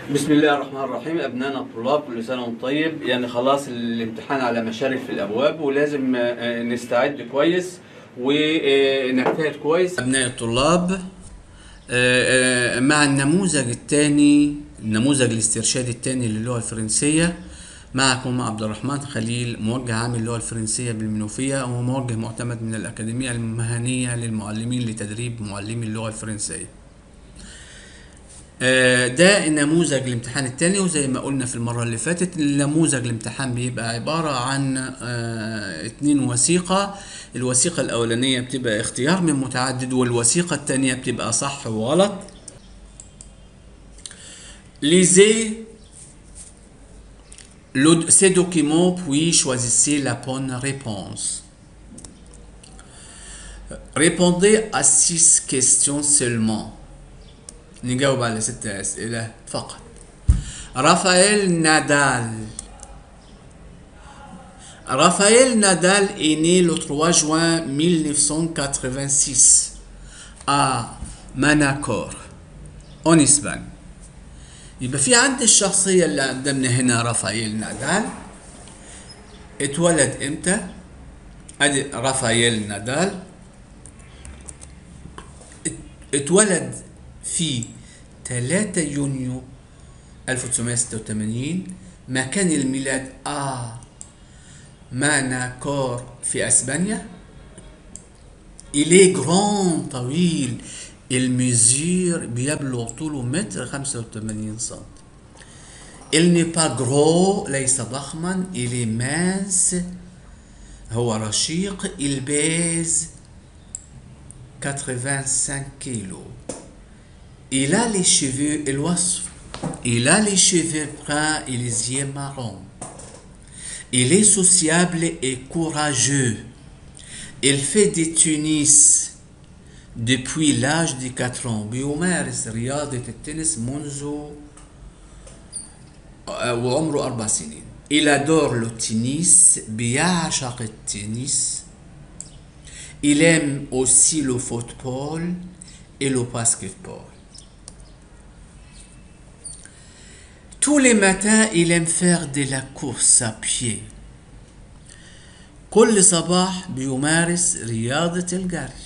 بسم الله الرحمن الرحيم. أبنائنا الطلاب، كل سنة وانتم طيب. يعني خلاص الامتحان على مشارف الأبواب، ولازم نستعد كويس ونجتهد كويس. أبناء الطلاب، مع النموذج الثاني، النموذج الاسترشادي الثاني للغة الفرنسية، معكم عبد الرحمن خليل، موجه عام اللغة الفرنسية بالمنوفية، وموجه معتمد من الأكاديمية المهنية للمعلمين لتدريب معلمي اللغة الفرنسية. ده النموذج الامتحان الثاني، وزي ما قلنا في المرة اللي فاتت النموذج الامتحان بيبقى عبارة عن 2 وثيقة. الوثيقة الأولانية بتبقى اختيار من متعدد، والوثيقة الثانية بتبقى صح وغلط. Lisez ces documents puis choisissez la bonne réponse. Répondez à 6 questions seulement. نجاوب على 6 أسئلة فقط. رافائيل Nadal est né le 3 juin 1986 à Manacor en Espagne. يبقى في عندي الشخصية اللي قدامنا هنا رافائيل نادال. اتولد امتى؟ ادي رافائيل نادال اتولد في 3 يونيو 1986. مكان الميلاد ماناكور في اسبانيا. Il est grand طويل. الميزير بيبلغ طوله 1.85 سم. Il n'est pas gros ليس ضخما. Il est mince هو رشيق. Il pèse 85 كيلو. Il a les cheveux الوصف. Il a les cheveux bruns et les yeux marrons. Il est sociable et courageux. Il fait du tennis depuis l'âge de 4 ans. بيمارس رياضة التنس منذ وعمره 4 سنين. Il adore le tennis. بيعشق التنس. Il aime aussi le football et le basketball. Tous les matins, il aime faire de la course à pied. كل صباح بيمارس رياضة الجري.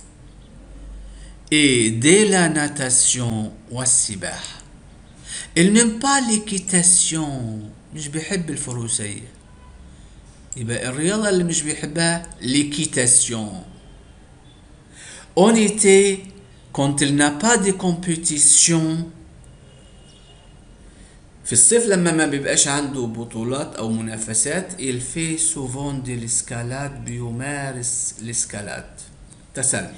Et de la natation والسباحة. Il n'aime pas l'équitation. مش بيحب الفروسية. يبقى الرياضة اللي مش بيحبها l'équitation. En été, quand il n'a pas de compétition. في الصيف لما ما بيبقاش عنده بطولات او منافسات، il fait souvent de l'escalade. بيمارس الاسكالاد تسلق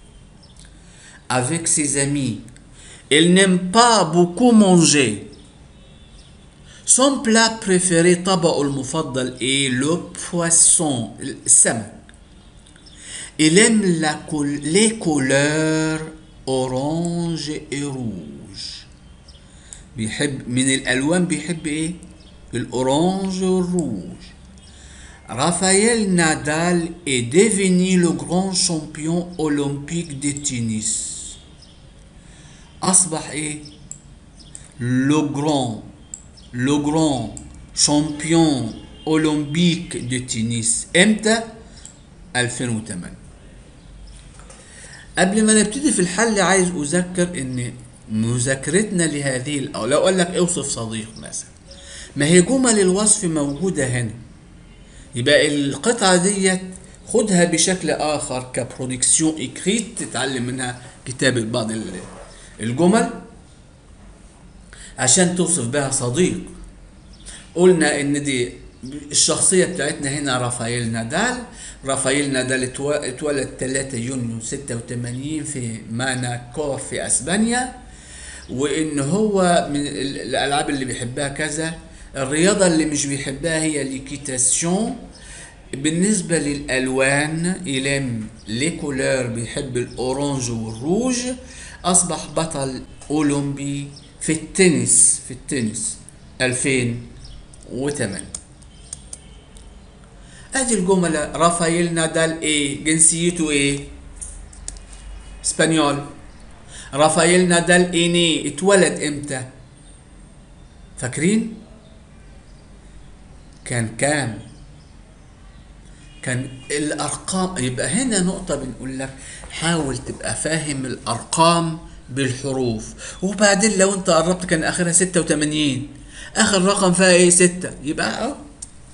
avec ses amis. Il n'aime pas beaucoup manger. Son plat préféré طبقه المفضل est le poisson السمك. Il aime les couleurs orange et rouge. بيحب من الالوان، بيحب ايه؟ الاورانج والروج. رافائيل نادال est devenu le grand champion olympique de tennis. اصبح ايه؟ le grand champion olympique de tennis. امتى؟ 2008. قبل ما نبتدي في الحل عايز اذكر ان مذاكرتنا لهذه او لو قال لك اوصف صديق مثلا، ما هي جمل الوصف موجودة هنا. يبقى القطعة ديت خدها بشكل اخر كبرودكسيون اكريت، تتعلم منها كتابة بعض الجمل عشان توصف بها صديق. قلنا ان دي الشخصية بتاعتنا هنا رافائيل نادال. رافائيل نادال اتولد 3 يونيو 86 في ماناكور في اسبانيا. وان هو من الالعاب اللي بيحبها كذا. الرياضة اللي مش بيحبها هي ليكيتاسيون. بالنسبة للالوان إلام لي كولور، بيحب الاورانج والروج. اصبح بطل اولمبي في التنس 2008. ادي الجملة. رافائيل نادال ايه؟ جنسيته ايه؟ اسبانيول. رافائيل نادال ايني اتولد امتى؟ فاكرين كان كام؟ كان الارقام. يبقى هنا نقطة بنقول لك حاول تبقى فاهم الارقام بالحروف، وبعدين لو انت قربت كان اخرها 86، اخر رقم فيها ايه؟ 6، يبقى اهو.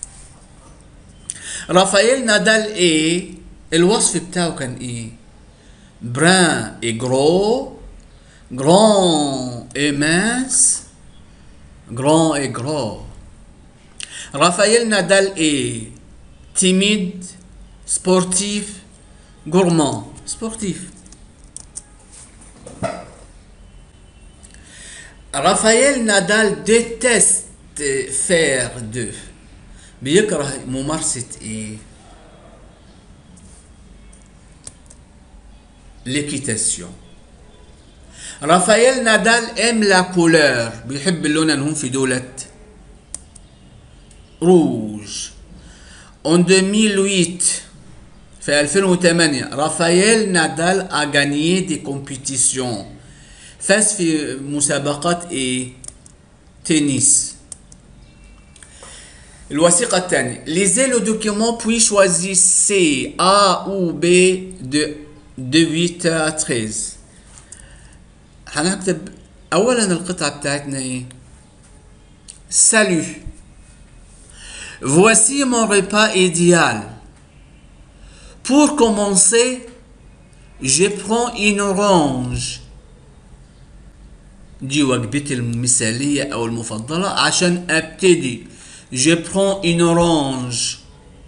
رافائيل نادال ايه الوصف بتاعه؟ كان ايه؟ بران اي جرو، جران اي مانس، جران اي جرو. رافائيل نادال ايه؟ تيميد، سبورتيف، gourmand. سبورتيف. رافائيل نادال ديتست فير دو، بيكره ممارسة ايه؟ l'équitation. رافائيل نادال ام لا كولور، بيحب اللون اللي هم في دولة روج. en 2008 في 2008 رافائيل نادال a gagné des compétitions، فاز في مسابقات ايه؟ تنس. الوثيقة الثانية lisez le document puis choisissez A ou B de 8 à 13. هنكتب اولا القطعة بتاعتنا ايه؟ salut, voici mon repas idéal. Pour commencer, je prends une orange. دي وجبتي المثالية او المفضلة عشان ابتدي. je prends une orange.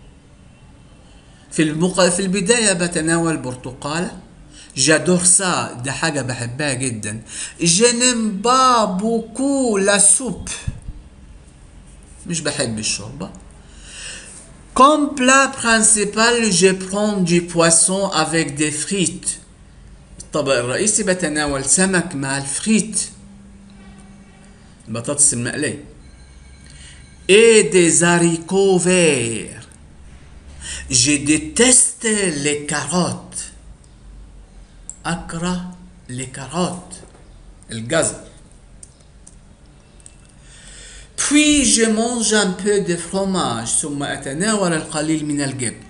في البداية بتناول برتقالة. j'adore ça، ده حاجة بحبها جدا. je n'aime pas beaucoup la soupe، مش بحب الشوربة. comme plat principal je prends du poisson avec des frites. الطبق الرئيسي بتناول سمك مع الفريت، البطاطس المقلية. et des haricots verts. je déteste les carottes، أكره les carottes، الجزر. puis je mange un peu de fromage، ثم أتناول القليل من الجبن.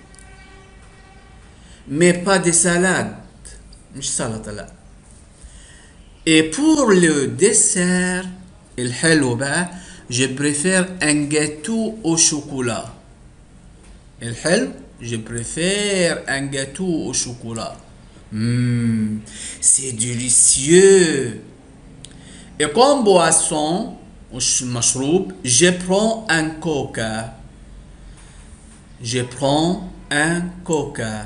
mais pas de salade، مش سلطة لا. et pour le dessert الحلو بقى je préfère un gâteau au chocolat. الحلو je préfère un gâteau au chocolat. c'est délicieux. et comme boisson مشروب je prends un coca. je prends un coca.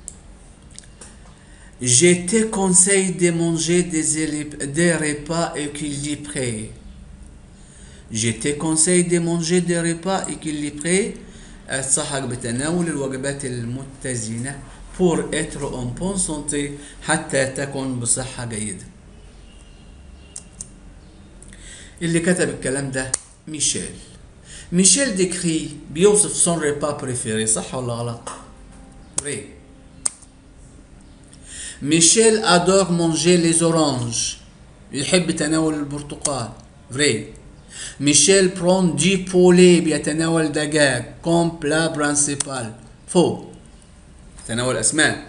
je te conseille de manger des repas équilibrés. je te conseille de manger des repas équilibrés. أنصحك بتناول الوجبات المتزنة pour être en bonne santé، حتى تكون بصحة جيدة. اللي كتب الكلام ده ميشيل. ميشيل ديكري بيوصف سون ريبا بريفيري، صح ولا غلط؟ فري. ميشيل أدور مونجي ليز أورانج، يحب تناول البرتقال. فري. ميشيل برون دي بولي، بيتناول دجاج. كوم بلا برانسيبال، فو، تناول أسماك.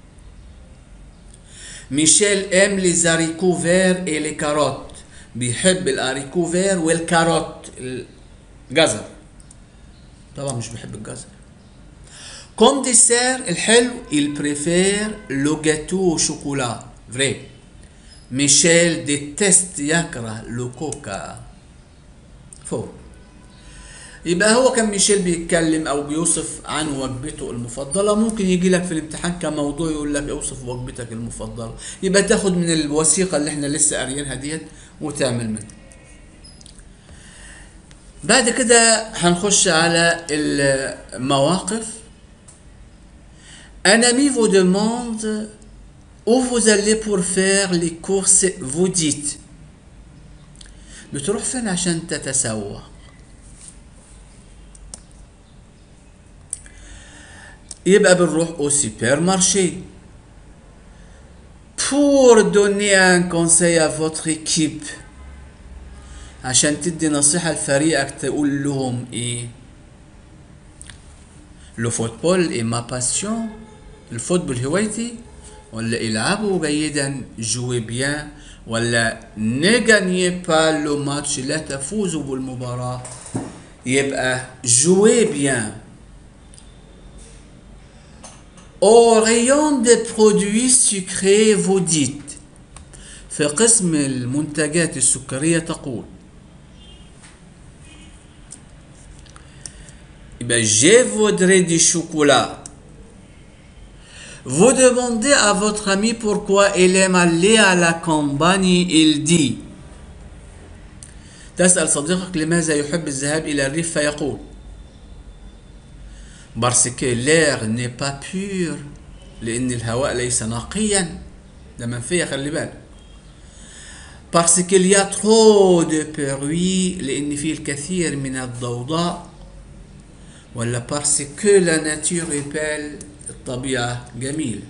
ميشيل ام لي زاريكو فير اي لي كاروت، بيحب الاريكو فير والكاروت الجزر، طبعا مش بيحب الجزر. كوم ديسير الحلو il préfère le gâteau au chocolat. vrai. ميشيل ديتست، يكره لو كوكا. فو. يبقى هو كان ميشيل بيتكلم او بيوصف عن وجبته المفضله. ممكن يجي لك في الامتحان كموضوع يقول لك اوصف وجبتك المفضله، يبقى تاخد من الوثيقه اللي احنا لسه قاريينها ديت وتعمل منها. بعد كده هنخش على المواقف. un ami vous demande où vous allez pour faire les courses. vous dites بتروح فين عشان تتسوق؟ يبقى بنروح au supermarché. pour donner un conseil à votre équipe عشان تدي نصيحة لفريقك تقول لهم ايه؟ لو فوتبول اي ما باسيون، الفوتبول هوايتي، ولا العبوا جيدا جوي بيان، ولا نغانيي با لو ماتش لا تفوزوا بالمباراة. يبقى جوي بيان. Au rayon des produits sucrés vous dites، في قسم المنتجات السكرية تقول، يبقى je voudrais du chocolat. Vous demandez à votre ami pourquoi il aime aller à la campagne, il dit. تسأل صديقك لماذا يحب الذهاب إلى الريف فيقول parce que l'air n'est pas pur، لأن الهواء ليس نقيا، ده منفية خلي بالك. parce qu'il y a trop de bruit، لأن فيه الكثير من الضوضاء، ولا parce que la nature est belle، الطبيعة جميلة.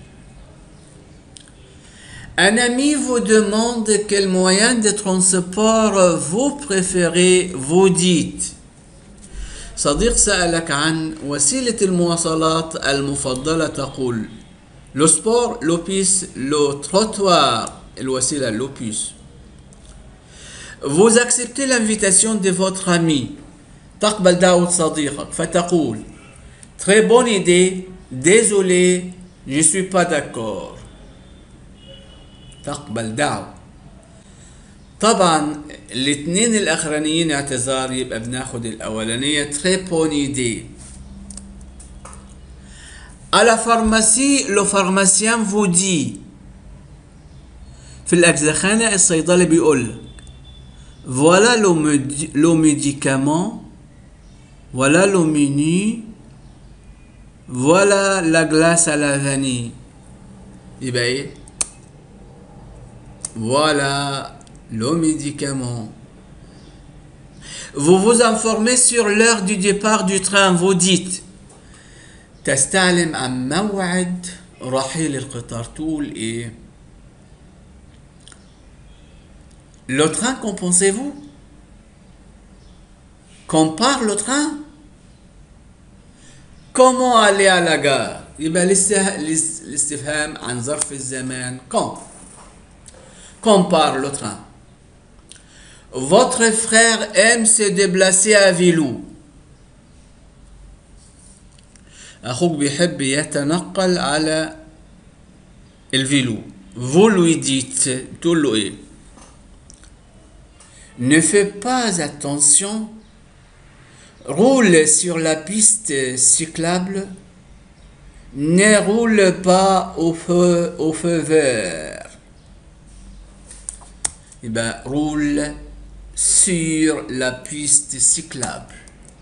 Un ami vous demande quel moyen de transport vous préférez, vous dites. صديق سألك عن وسيلة المواصلات المفضلة تقول لو سبور، لو بيس، لو تروتوار، الوسيلة لو بيس. Vous acceptez l'invitation de votre ami، تقبل دعوة صديقك فتقول très bonne idée، désolé، je suis pas d'accord. تقبل دعوة. طبعا الاثنين الاخرانيين اعتذار، يبقى بناخد الاولانية très bonne idée. à la pharmacie le pharmacien vous dit، في الأجزخانة الصيدلي بيقول voilà le médicament، voilà le menu، voilà la glace à la vanille. يبقى ايه؟ voilà le médicament. Vous vous informez sur l'heure du départ du train، vous dites. تستعلم عن موعد رحيل القطار تقول ايه؟ Le train, qu'en pensez-vous? Quand part le train? Comment aller à la gare؟ يبقى الاستفهام عن ظرف الزمان quand. Quand part le train. Votre frère aime se déplacer à vélo. أخوك بيحب يتنقل على الفيلو. Vous lui dites، تقول له إيه؟ Ne fais pas attention، roule sur la piste cyclable، ne roule pas au feu vert. يبقى roule sur la piste cyclable.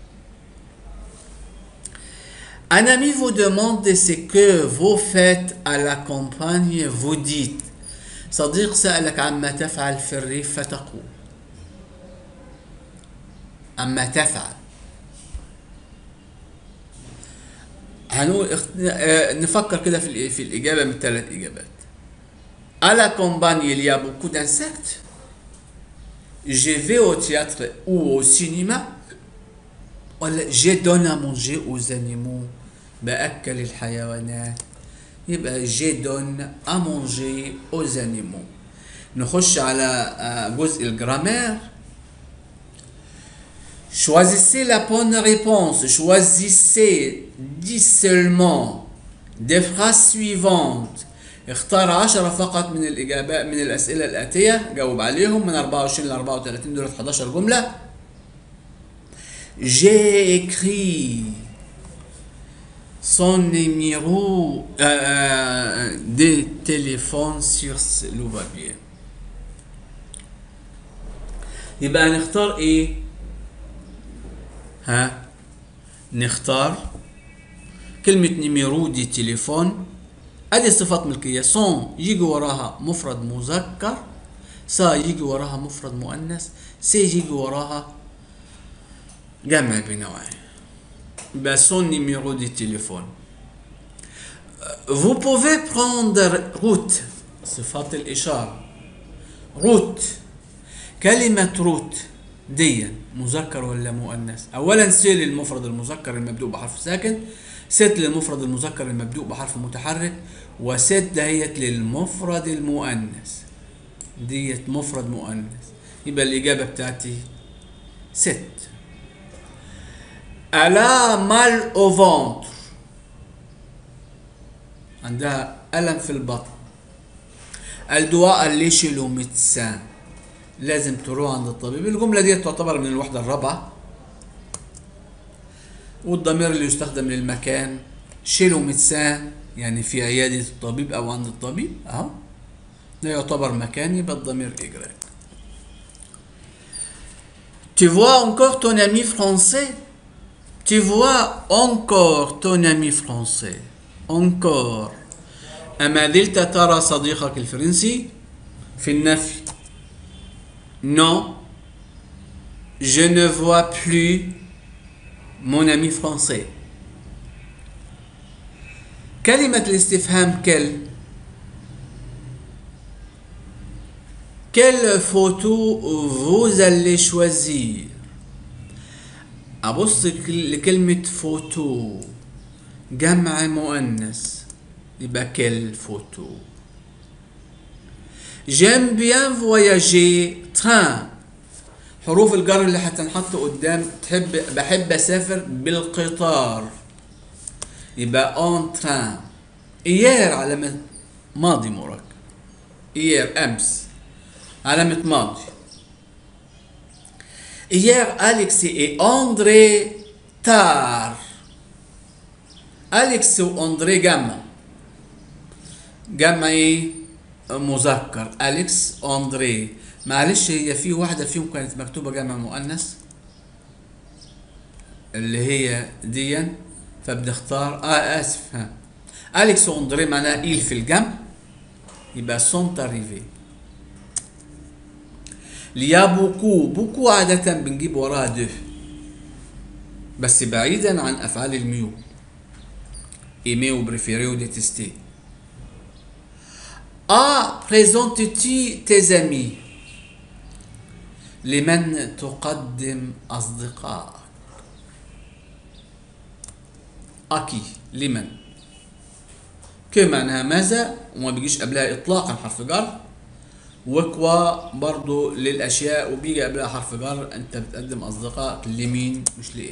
Un ami vous demande ce que vous faites à la campagne، vous dites. صديق سألك عما تفعل في الريف فتقول عما تفعل. نفكر كده في الإجابة من 3 إجابات. À la campagne il y a beaucoup d'insectes، je vais au théâtre ou au cinéma، ولا je donne à manger aux animaux، بأكل الحيوانات. يبقى je donne à manger aux animaux. نخش على جزء الجرامير. Choisissez la bonne réponse. Choisissez 10 seulement des phrases suivantes. اختار 10 فقط من الإجابات من الأسئلة الآتية، جاوب عليهم من 24 ل 34، دول 11 جملة. J'ai écrit son numéro de téléphone sur le papier. يبقى نختار ايه؟ نختار كلمة نيميرو دي تليفون، ادي صفات ملكية. صون يجي وراها مفرد مذكر، سا يجي وراها مفرد مؤنث، سي يجي وراها جمع بنوعين. يبقى son numéro de téléphone. Vous pouvez prendre route، صفات الإشارة. route كلمة روت دي مذكر ولا مؤنث؟ اولا سي للمفرد المذكر المبدوء بحرف ساكن، ست للمفرد المذكر المبدوء بحرف متحرك، وست دهيت للمفرد المؤنث. ديت مفرد مؤنث، يبقى الإجابة بتاعتي ست. ألا مال أو فونتر، عندها ألم في البطن. الدواء اللي شيلو ميدسان، لازم تروح عند الطبيب. الجملة دي تعتبر من الوحدة الرابعة، والضمير اللي يستخدم للمكان شيلو ميدسان، يعني في عيادة الطبيب أو عند الطبيب أهو، ده يعتبر مكان، يبقى الضمير إجراء. Tu vois encore ton ami français? Tu vois encore ton ami français. Encore. أما زلت ترى صديقك الفرنسي؟ في النفي. Non. Je ne vois plus mon ami français. كلمة الاستفهام Quelle photo vous allez choisir? أبص لكلمة فوتو، جمع مؤنث، يبقى quelle photo. J'aime bien voyager train. حروف الجر اللي هتنحط قدام، بحب أسافر بالقطار، يبقى en train. hier علامة ماضي مركب، hier أمس علامة ماضي. Hier, Alexis et André tard. أليكس وأندري جمع ايه؟ مذكر. أليكس أندري، معلش هي في واحدة فيهم كانت مكتوبة جمع مؤنث اللي هي ديا، فبنختار آسف ها. أليكس وأندري معناها إيل في الجمع، يبقى سونت أريفي. ليا بوكو عادة بنجيب وراها ده، بس بعيدا عن أفعال الميو، ايمي وبريفيري وديتستي. بريزونتي تيزامي، لمن تقدم أصدقائك. أكي لمن، معناها ماذا، وما بيجيش قبلها إطلاقا حرف جر. وكوا برضو للأشياء وبيجي قبلها حرف جر، أنت بتقدم أصدقائك لمين مش لإيه.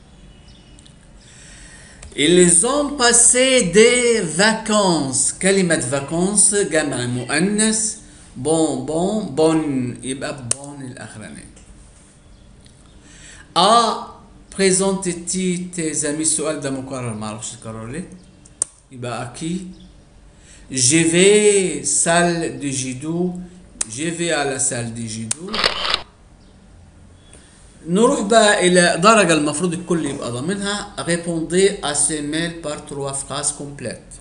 Ils ont passé des vacances. كلمة vacances جمع مؤنث، بون يبقى بون الأخراني. présenter tes amis، السؤال ده مكرر معرفش تكرر ليه، يبقى أكيد. Je vais salle de judo، je vais à la salle de judo. نروح بقى إلى درجة المفروض الكل يبقى ضامنها. répondez à ce mail par 3 phrases complètes.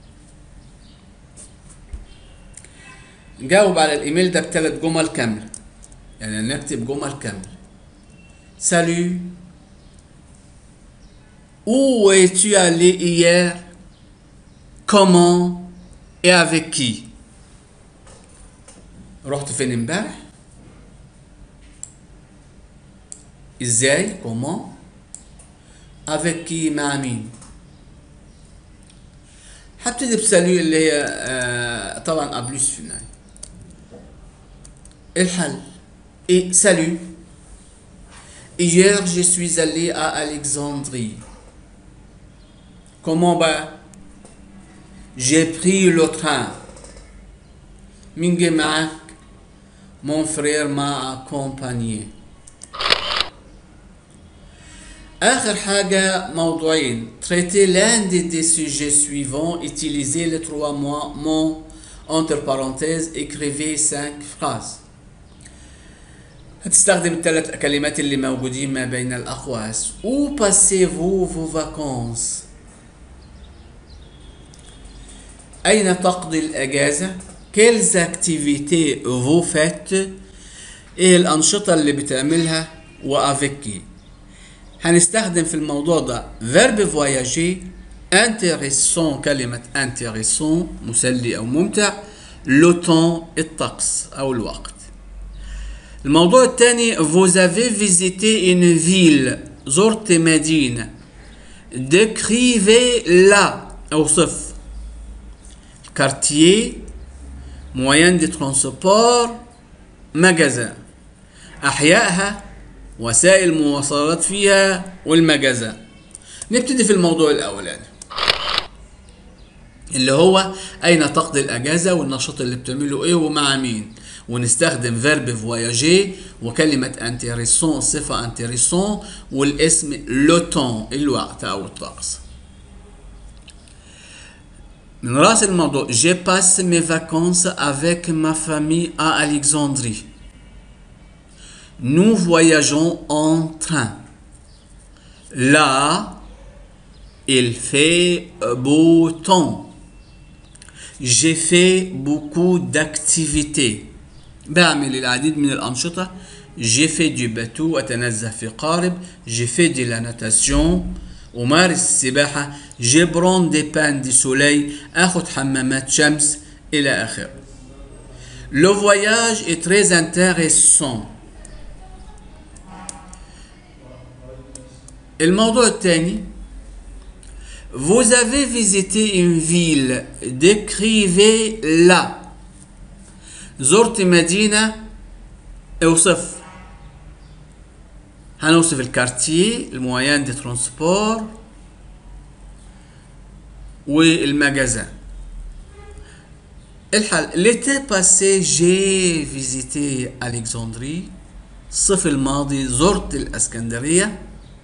نجاوب على الإيميل ده ب3 جمل كاملة، يعني نكتب جمل كاملة. salut، où es-tu allé hier، comment et avec qui. رحت فين امبارح، ازاي comment، avec qui مع مين. هبتدي بسالو اللي هي طبعا ابلوس في النهاية. الحل et salut، hier je suis allé à Alexandrie. comment بقى، j'ai pris le train. مين جه معاك، mon frère m'a accompagné. آخر حاجة موضوعين. traiter l'un des sujets suivants، utiliser les 3 mots entre parenthèses، écrivez 5 phrases. هتستخدم ال3 كلمات اللي موجودين ما بين الأقواس. où passez-vous vos vacances، أين تقضي الأجازة. quelles activités vous faites، إيه الأنشطة اللي بتعملها وavec qui. هنستخدم في الموضوع ده verbe voyager، intéressant كلمة intéressant مسلي أو ممتع، le temps الطقس أو الوقت. الموضوع الثاني vous avez visité une ville زرت مدينة décrivez la اوصف quartier moyen de transport magasin أحيائها وسائل المواصلات فيها والمجازات. نبتدي في الموضوع الأولاني اللي هو أين تقضي الأجازة والنشاط اللي بتعمله إيه ومع مين، ونستخدم فيرب فواياجي وكلمة انتريسون صفة انتريسون والاسم لو تون الوقت أو الطقس. من رأس الموضوع j'ai passé mes vacances avec ma famille à Alexandrie. Nous voyageons en train. Là, il fait beau temps. J'ai fait beaucoup d'activités. بعمل العديد من الأنشطة. J'ai fait du bateau أتنزه في قارب. J'ai fait de la natation. أمارس السباحة. Je prends des bains de soleil. أخذ حمامات شمس إلى آخره. Le voyage est très intéressant. الموضوع الثاني vous avez visité une ville décrivez-la. زرت مدينة اوصف. هنوصف الكارتيه المويان دي ترانسبور والمجازان. الحل l'été passé j'ai visité Alexandrie. الصيف الماضي زرت الاسكندرية.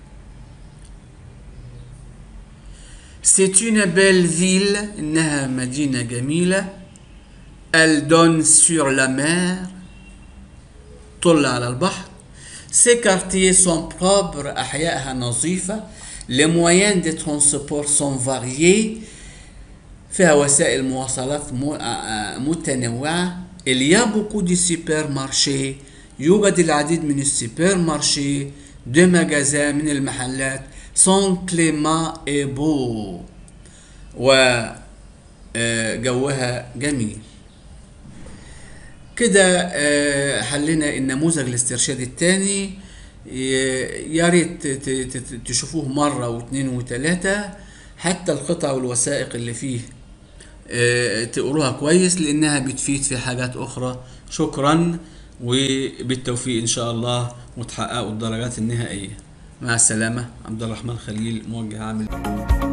C'est une belle ville. إنها مدينة جميلة. Elle donne sur la mer. طل على البحر. Ces quartiers sont propres. أحيائها نظيفة. Les moyens de transport sont variés. فيها وسائل مواصلات متنوعة. Il y a beaucoup de supermarchés. يوجد العديد من السوبر مارشي. de magasins من المحلات. son climat est beau وجوها جميل. كده حلينا النموذج الاسترشادي الثاني. يا ريت تشوفوه مرة واثنين وثلاثة حتى القطع والوثائق اللي فيه تقروها كويس لأنها بتفيد في حاجات أخرى. شكرا وبالتوفيق إن شاء الله وتحققوا الدرجات النهائية. مع السلامة. عبد الرحمن خليل موجه عامل